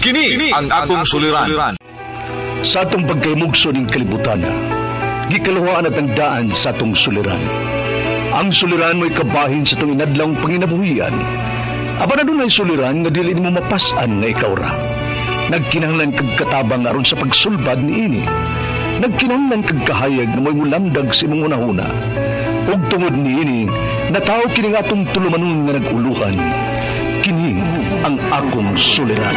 Kini ang akong suliran. Sa atong pagkaymugso ng kalibutan, gikalawaan at ang daan sa atong suliran. Ang suliran mo'y kabahin sa itong inadlang panginabuhian. Aba na doon ay suliran nga dili mo mapasan nga ikaw ra. Nagkinahanglan kag katabang aron sa pagsulbad ni ini. Nagkinahanglan kag kahayag na mo'y mulamdag sa imong unahuna. Ug tungod ni ini, nataw kini nga atong tulumanon nga naguluhan. Kini ang akong suliran.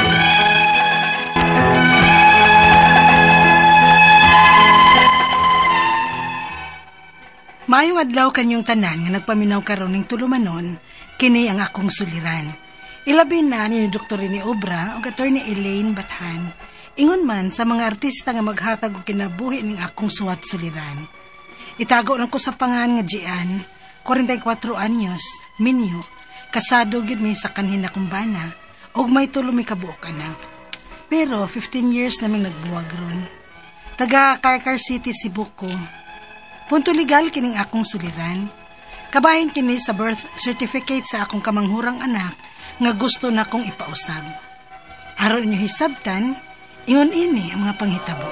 Mayong adlaw kanyong tanan nga nagpaminaw karon ning tulumanon, kini ang akong suliran. Ilabi na ni Dr. ni Obra o Attorney Elaine Bathan. Ingon man sa mga artista nga maghatag og kinabuhi ning akong suwat suliran. Itago lang ko sa pangan nga Gian, 44 anyos, minyo, kasado gid mi sa kanhin akong bana, ug may tulo mi kabuok anak. Pero 15 years naming nagbuwag ron. Taga Carcar City, Cebu ko. Punto legal kining akong suliran. Kabahin kini sa birth certificate sa akong kamanghurang anak nga gusto na kong ipausab. Aron inyo hisabtan, ingon ini ang mga panghitabo.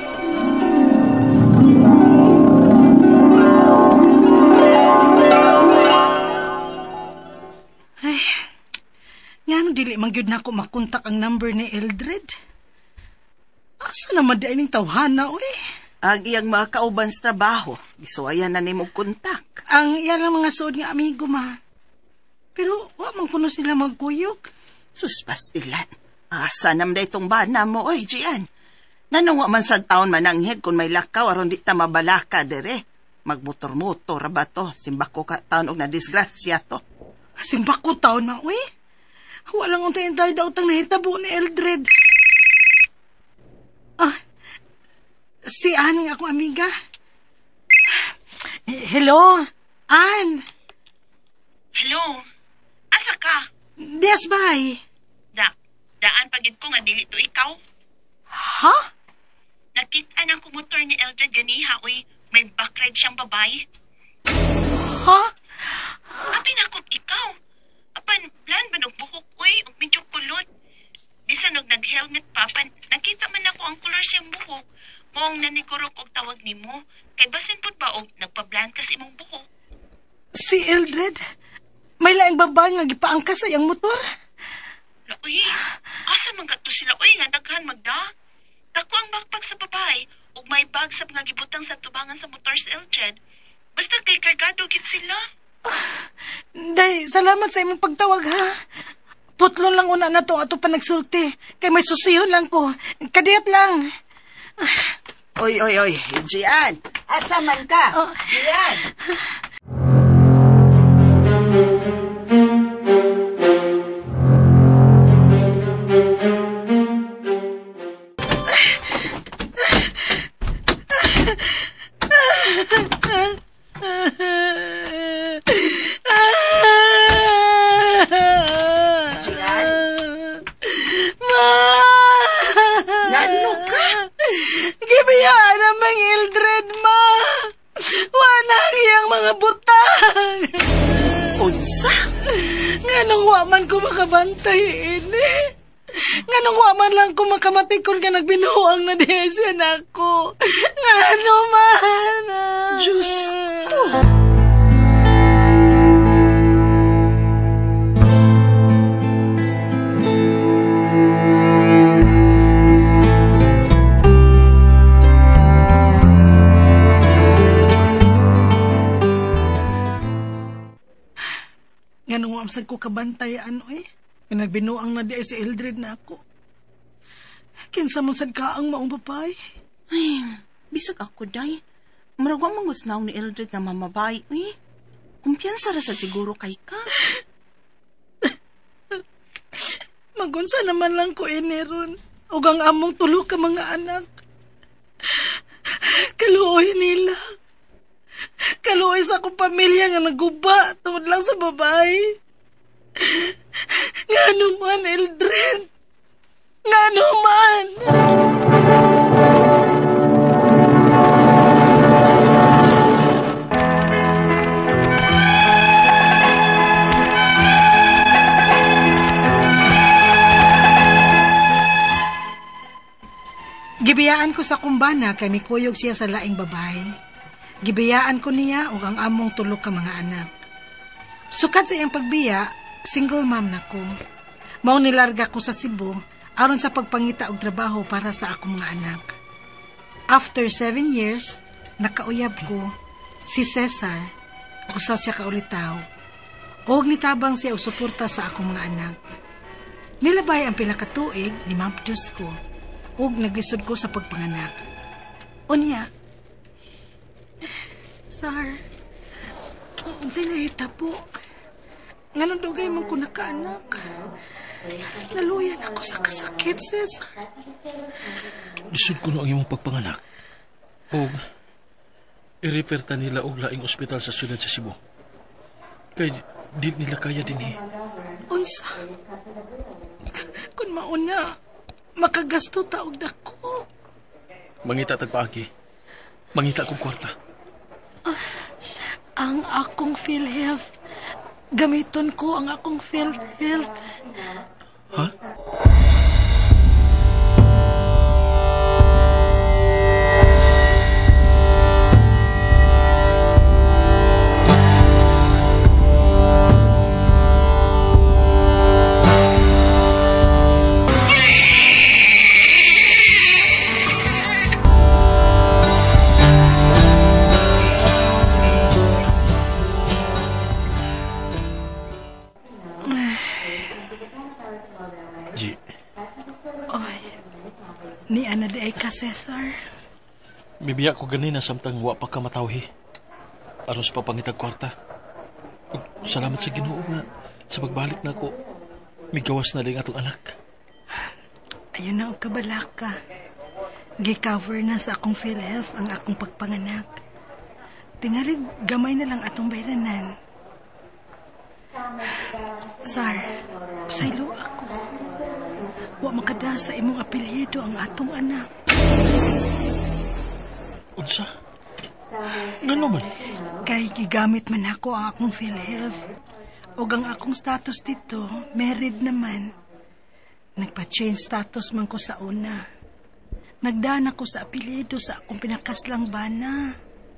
Ay, ngano dili man gyud nako makontak ang number ni Eldred? Asa naman di ning tawhana, oy? Ang iyang mga kauban sa trabaho, gisuayan na ni mong kontak. Ang iyan ang mga suod nga amigo, ma. Pero, wa man kuno sila magkuyog. Suspastilan. Asa naman na itong bana mo, oy, Gian. Nanong wa man sa taon mananghid kung may lakaw aron di ta mabalaka, dere. Magmotor-motor ba to? Simbako ka taon og na disgrasya to. Simbako taon na, uy. Walang untayin tayo daw tang nahitabo ni Eldred. Si Ann nga akong amiga. Hello, Ann. Hello, asa ka? Dias bay. Daan pagid ko nga dili to ikaw. Ha? Nakita ng motor ni Eldred ganiha, uy. May backride siyang babae. Ha? Apin akong ikaw. Apan, plan ba nagbuhok, uy, ug medyo kulot. Bisan og nag-helmet pa, nakita man ako ang color siyang buhok. Moong nanigurok og tawag nimo, kay basin pud ba og nagpablan kas imong buhok. Si Eldred, may laing babae nga gipaangkas sa iyang motor. Uy, asa man kadto sila, uy, nga daghan magda. Dako ang backpack sa babae, ug may bag sa mga gibutang sa tubangan sa motor sa Eldred. Basta kay kargado gid sila. Day, salamat sa imong pagtawag, ha. Putlon lang una na to ato pa nagsulti, kay may susihon lang ko. Kadiyat lang. Oy, Gian, asa man ka? Gian! Gibiyaan namang Eldred, ma. Wanang iyang mga butang. Unsa? Nganong waman ko makabantay, ini. Nganong waman lang ko makamatikon nga nagbinuang na desen ako. Ngano man. Diyos ko. Nganong wamsag ko kabantayan, oy. Nagbinuang na di ay si Eldred na ako. Kinsa man sad ka ang maong babae. Ay, bisag ako, day. Maragwa mang gusnaw ni Eldred na mamabay, uy. Kumpiyansa ra sa siguro kay ka. Magunsa naman lang ko iniron. Ug ang among tulo ka mga anak. Kaluoy nila. Kaluoy sa akong pamilya nga naguba tungod lang sa babae. Ngano man, Eldred? Ngano man? Gibiyaan ko sa kumbana kay mikuyog siya sa laing babae. Gibiyaan ko niya ug ang among tulo ka mga anak. Sukad sa iyang pagbiya, single mom na ko. Mao nilarga ko sa Cebu aron sa pagpangita og trabaho para sa akong mga anak. After 7 years, nakauyab ko si Cesar, usa siya ka ulitaw. Og nitabang siya og suporta sa akong mga anak. Nilabay ang pila ka tuig ni Ma'am Diyos ko ug naglisod ko sa pagpanganak. Unya, Sar, unsay nahita po? Nganong dugay man ko nakaanak? Naluyan ako sa kasakit, Cesar. Lisod ko no ang imong pagpanganak. O, i-refer ta nila og laing ospital sa syudad sa Cebu. Kay di nila kaya din eh. Unsa? Kung mauna, makagasto taog dako. Mangita tagpaagi. Mangita kong kwarta. Ang akong PhilHealth. Gamiton ko ang akong PhilHealth. Ha? G, Oy, ni ana di ay ka, Cesar. bibiya ko ganina samtang wa pa ka matawhi. Aron sa papangitag kwarta. Ug salamat sa Ginoo nga sa pagbalik na ko. Migawas na lang atong anak. Ayun na og kabalaka. Gi-cover na sa akong PhilHealth ang akong pagpanganak. Tingali gamay na lang atong bayranan. Sar, pasaylo ako. Wa makada sa imong apelyido ang atong anak. Unsa? Ngano man? Kay gigamit man ako ang akong PhilHealth. O ang akong status dito, married naman. Nagpa-change status man ko sa una. Nagdaan ako sa apelyido sa akong pinakaslang bana.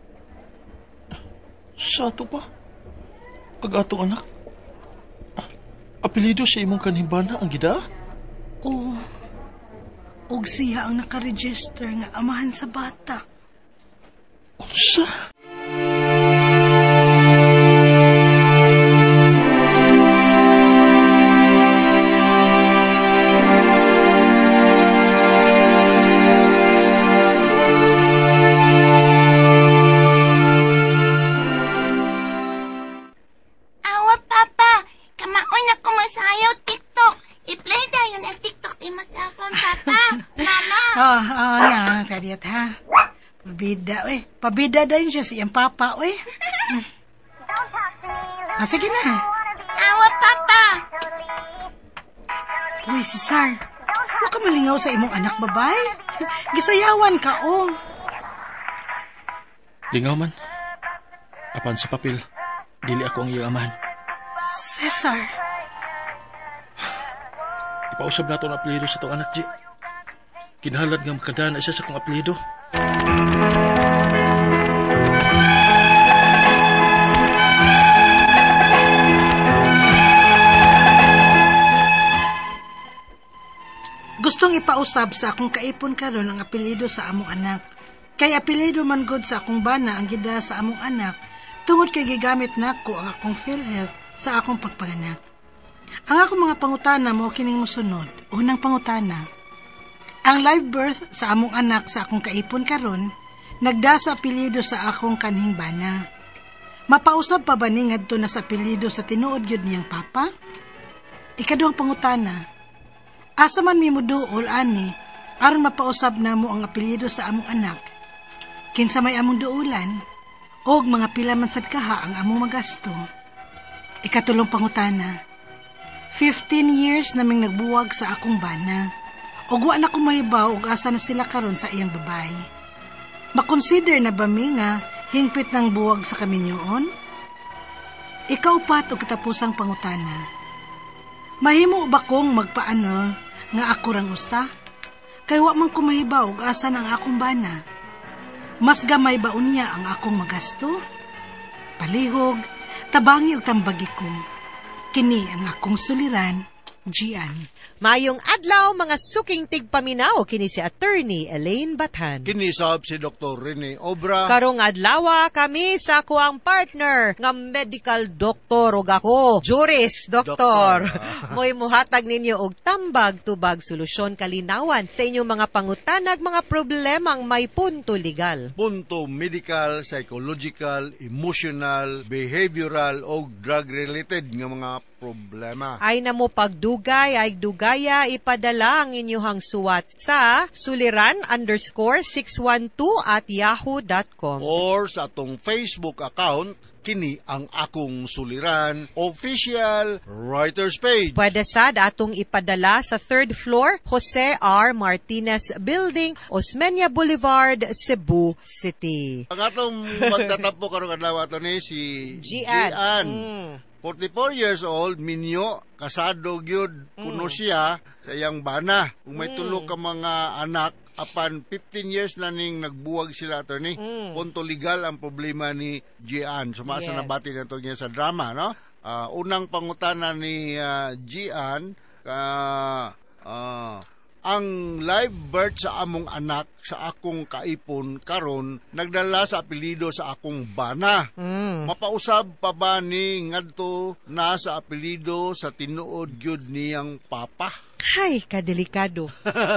Sa ato pa? Kag atong anak? Apelido sa imong kanhimbana ang gida? O, og siya ang nakaregister nga amahan sa bata. Unsa? Awa, Papa. Kamaon ako masayaw TikTok. I-play dayon ang TikTok sa imasapon, Papa. Mama. Nga, kadiyat ha. Pabida, Pabida din siya siyang papa, sige na. Awa, Papa. Uy, si Sar. Huwag ka malingaw sa imong anak, babay. Gisayawan ka, Lingaw man. Apan sa papel, dili ako ang iyang amahan. Cesar. Ipausab na ito ang apelido sa itong anak, G. Kinahalad nga makadaan siya sa kong apelido. Gustong ipausab sa akong kaipon karon ang apelyido sa among anak. Kay apelyido man gud sa akong bana ang gida sa among anak, tungod kay gigamit nako ang akong PhilHealth sa akong pagpanganak. Ang akong mga pangutana mo kining mosunod. Unang pangutana. Ang live birth sa among anak sa akong kaipon karon nagda sa apelyido sa akong kanhing bana. Mapausab pa ba ni ngadto na sa apelyido sa tinuod gyud niyang papa? Ikaduhang pangutana. Asa man mi muduol ani aron mapausab namo ang apelyido sa among anak. Kinsa may among duulan og mga pila man sad kaha ang among magasto. Ikatulong pangutana. 15 years naming nagbuwag sa akong bana. Og wa na ko mahibaw og asa na sila karon sa iyang babay. Makonsider na ba mi nga hingpit ng buwag sa kaminyoon? Ikaupat og katapusang pangutana. Mahimo ba kong magpaano nga ako rang usa? Kay wa man ko mahibaw og asa ang akong bana. Mas gamay ba unya ang akong magasto? Palihog, tabangi og tambagi ko. Kini ang akong suliran, Gian. Mayong adlaw mga suking tigpaminaw kini si Attorney Elaine Bathan. Kinisab si Dr. Rene Obra. Karong adlaw kami sa kuang partner nga medical doctor ug ako, juris doktor. Moy muhatag ninyo og tambag tubag solusyon kalinawan sa inyong mga pangutanag mga problemang may punto legal. Punto medical, psychological, emotional, behavioral o drug-related nga mga problema. Ay na mo pagdugay, ay dugaya, ipadala ang inyong suwat sa suliran_612@yahoo.com Or sa atong Facebook account, kini ang akong suliran, official writers page. Pwede sad atong ipadala sa 3rd floor, Jose R. Martinez Building, Osmeña Boulevard, Cebu City. Ang atong magtatapo karong adlaw ato ni si Gian. 44 years old, minyo, kasado gyud kuno siya sa iyang bana. Kung may tulo ka mga anak, apan 15 years na ning nagbuwag sila ato ni. Punto legal ang problema ni Gian. Sumasa na bati na to niya sa drama, no? Unang pangutana ni Gian, ang live birth sa among anak sa akong kaipon karon nagdala sa apelyido sa akong bana. Mapausab pa ba ni ngadto na sa apelyido sa tinuod gyud niyang papa? Ay, kadelikado.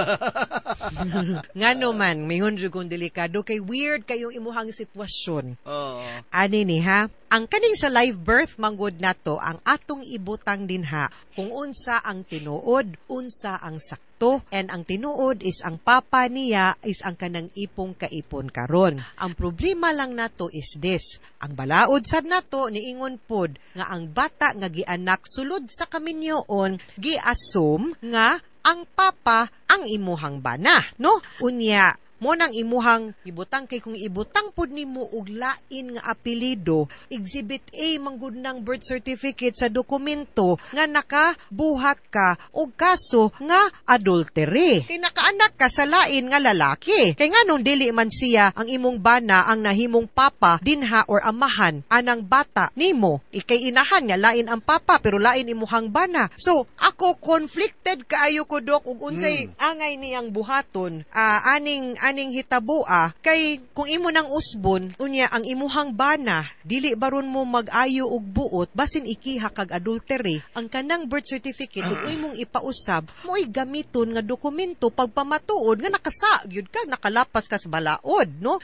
Ngano man, mingon jud kong delikado kay weird kayong imuhang sitwasyon. Ani ni ha? Ang kaning sa live birth manggod nato ang atong ibutang dinha kung unsa ang tinuod, unsa ang sakto, and ang tinuod is ang papa niya is ang kanang ipong kaipon karon. Ang problema lang nato is this. Ang balaod sad nato niingon pod nga ang bata nga gianak sulod sa kaminyoon gi-assume nga ang papa ang imuhang bana, no? Unya, mo nang imuhang ibutang kay kung ibutang pod nimo og lain nga apelyido, exhibit A manggod ng birth certificate sa dokumento nga nakabuhat ka og kaso nga adultery. Kay nakaanak ka sa lain nga lalaki. Kay nganong dili man siya ang imong bana ang nahimong papa dinha or amahan anang bata nimo. Ikay inahan niya lain ang papa pero lain imuhang bana. So ako conflicted kaayo ko dok ug unsay angay niyang buhaton aning hitabua kay kung imo nang usbon unya ang imuhang bana dili baron mo mag-ayo og buot basin ikiha kag adultery ang kanang birth certificate ug imong ipausab mo'y gamiton nga dokumento pagpamatuod nga nakasa gyud kag nakalapas ka sa balaod, no?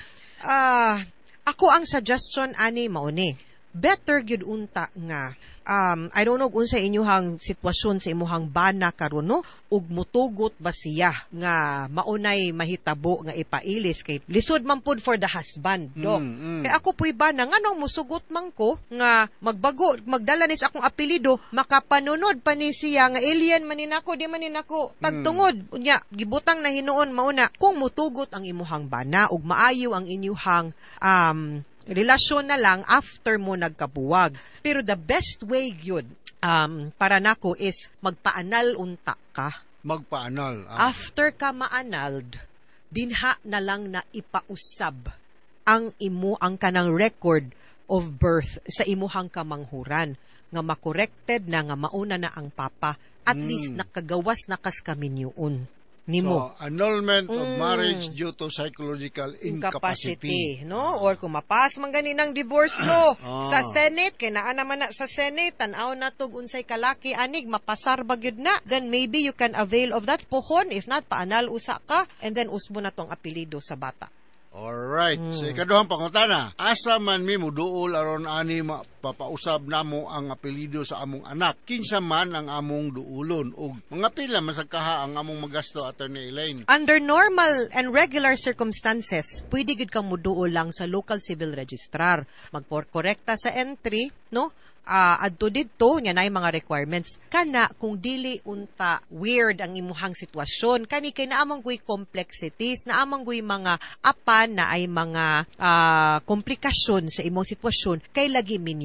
Ako ang suggestion ani mao ni better gyud unta nga I don't know kung sa inyuhang sitwasyon sa imuhang bana karon, no? Ug mutugot ba siya nga maunay mahitabo nga ipailis kay lisod man pud for the husband, dok. Kay ako puy bana nganong musugot man ko nga magbago magdala ni sa akong apelyido makapanunod pa ni siya nga alien man ninako di man ninako tagtungod unya gibutang na hinuon mauna kung mutugot ang imuhang bana ug maayo ang inyuhang relasyon na lang after mo nagkabuwag. Pero the best way yun, para nako is magpaanal unta ka. Magpaanal. After ka maanald, dinha na lang na ipausab ang kanang record of birth sa imuhang kamanghuran. Nga makorrected na nga mauna na ang papa. At least nakagawas na kas kaminyoon. Nimo. So, annulment of marriage due to psychological incapacity. No? Or kung mapas man gani ng divorce law sa Senate, kay naa naman na sa Senate, tanaw na tog unsay kalaki anig, mapasar ba gyud na, then maybe you can avail of that pohon, if not, paanal usa ka, and then usbo na tong apelido sa bata. Alright. So, ikaduhang pangutana. Asa man mi muduol aron ani papausab namo ang apelyido sa among anak. Kinsa man ang among duulon ug mga pila masagkaha ang among magasto Attorney Elaine. Under normal and regular circumstances, pwede gid kang muduol lang sa local civil registrar. Magporkorekta sa entry, no? Adto didto nya nay mga requirements kana kung dili unta weird ang imuhang sitwasyon kani kay naamang guy complexities naamang guy mga apan na ay mga komplikasyon sa imong sitwasyon kay lagi minyo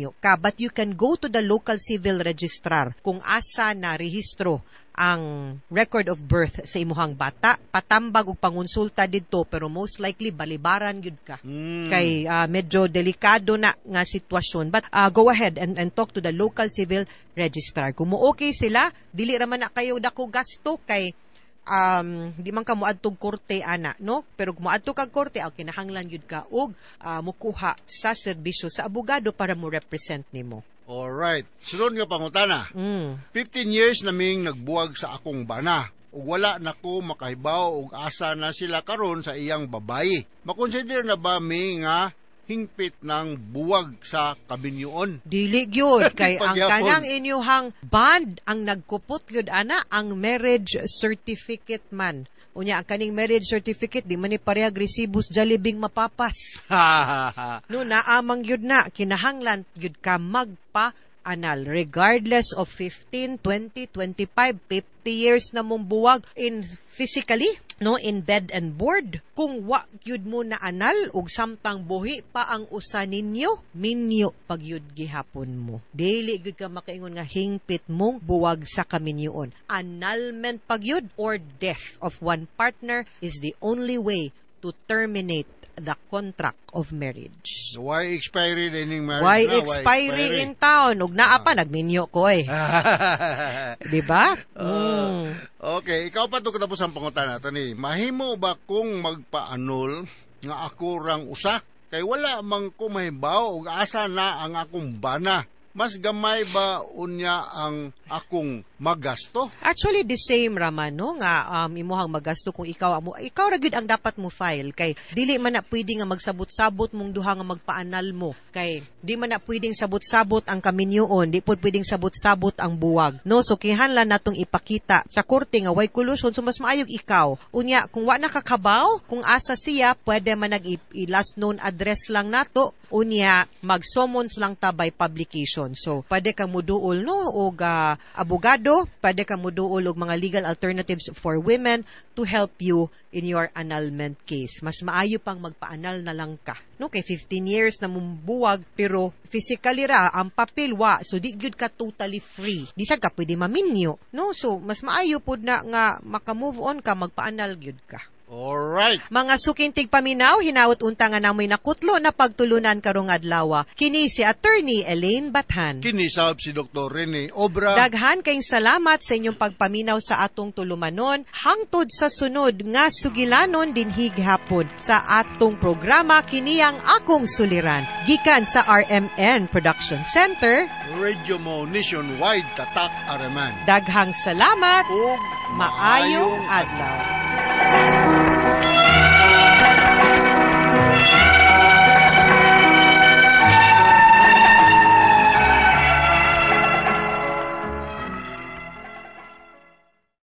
maminyo ka. But you can go to the local civil registrar kung asa na rehistro ang record of birth sa imuhang bata. Patambag og pangonsulta didto, pero most likely balibaran gyud ka. Kay medyo delikado na nga sitwasyon. But go ahead and talk to the local civil registrar. Kung mo okay sila, dili ra man na kayo dako gasto kay di man ka moadtog korte ana, no? Pero kung moadto kag korte, kinahanglan gyud ka og mukuha sa serbisyo sa abogado para mo represent nimo. Alright. Sunod nga pangutana. 15 years naming nagbuwag sa akong bana. Ug wala nako makahibaw og asa na sila karon sa iyang babayi. Makonsider na ba mi nga hingpit ng buwag sa kabinyoon? Dili gyud kay ang kanang inyuhang bond ang nagkupot gyud ana ang marriage certificate man. Unya ang kaning marriage certificate di man ni parehag resibos Jollibee mapapas. No naamang gyud na kinahanglan gyud ka magpa-anal regardless of 15, 20, 25, 50 years na mong buwag in physically, no, in bed and board. Kung wa gyud mo na anal ug samtang buhi pa ang usa ninyo, minyo pag yud gihapon mo. Dili gyud ka makaingon nga hingpit mong buwag sa kaminyoon. Annulment pag yud or death of one partner is the only way to terminate the contract of marriage. Why expiry dining marriage? Why expiry in town? Ug naa pa nagminyo ko eh. Di ba? Okay, ikaw pa to katapos ang pangutana tani. Mahimo ba kung magpa-annul nga ako rang usa? Kay wala man ko mahibaw og asa na ang akong bana. Mas gamay ba unya ang akong magasto? Actually, the same raman, no? Nga imuhang magasto kung ikaw ra gyud ang dapat mo file. Kay dili man na pwede nga magsabot-sabot mong duha nga magpaanal mo. Kay di man na pwedeng sabot-sabot ang kaminyoon, di pud pwedeng sabot-sabot ang buwag. No? So kinahanglan natong ipakita sa korte nga way collusion, so mas maayog ikaw. Unya, kung wa nakakabaw, kung asa siya, pwede man last known address lang nato. Unya, mag-summons lang ta by publication. So, pwede kang muduol, no? O abogado, pwede kang muduol og mga legal alternatives for women to help you in your annulment case. Mas maayo pang magpa-annul na lang ka. No? Kay 15 years na mumbuwag, pero physically ra, ang papel wa. So, di gyud ka totally free. Di siya ka pwede maminyo. No? So, mas maayo pod na nga maka-move on ka, magpa-annul gyud ka. Alright. Mga sukintig paminaw, hinawat unta nga namoy nakutlo na pagtulunan karong adlaw. Kini si Attorney Elaine Bathan. Kini sab si Dr. Rene Obra. Daghan kayong salamat sa inyong pagpaminaw sa atong tulumanon. Hangtod sa sunod nga sugilanon din highapon sa atong programa kini ang akong suliran. Gikan sa RMN Production Center. Radio mo nationwide tatak araman. Daghang salamat. Ug maayong adlaw.